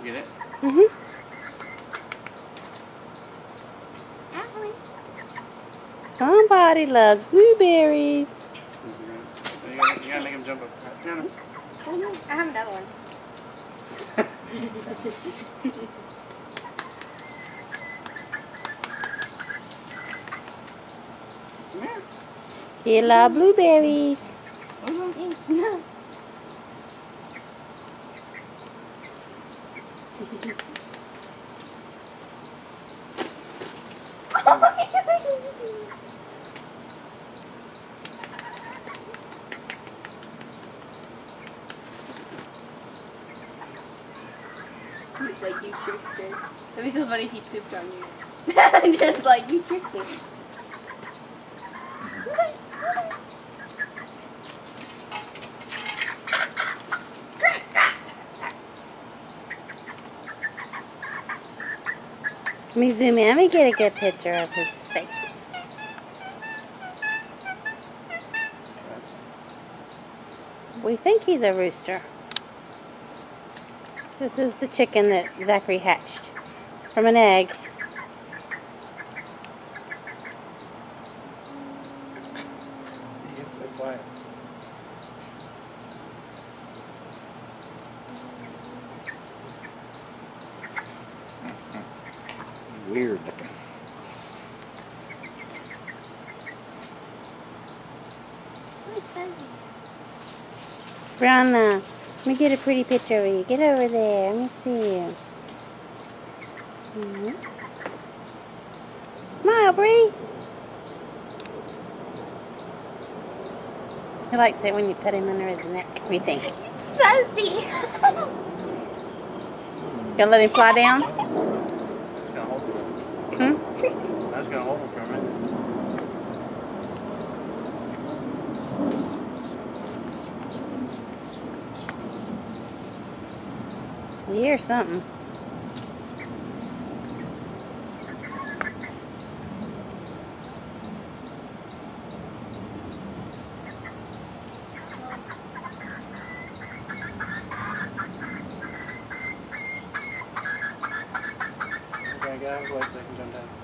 get it? Mm-hmm. Somebody loves blueberries. You gotta make him jump up. Piano. I have another one. Come here. He loves blueberries. No. He's like, you trickster. That'd be so funny if he pooped on you. Just like, you tricked me. Let me zoom in. Let me get a good picture of his face. We think he's a rooster. This is the chicken that Zachary hatched from an egg. He gets so quiet. Weird looking. Brianna, let me get a pretty picture of you. Get over there. Let me see you. Smile, Bree. He likes it when you pet him under his neck. What do you think? Fuzzy. Gonna let him fly down? That's gonna hold him. That's gonna hold him for a minute. You hear something. Okay, get out of the way so I can jump down.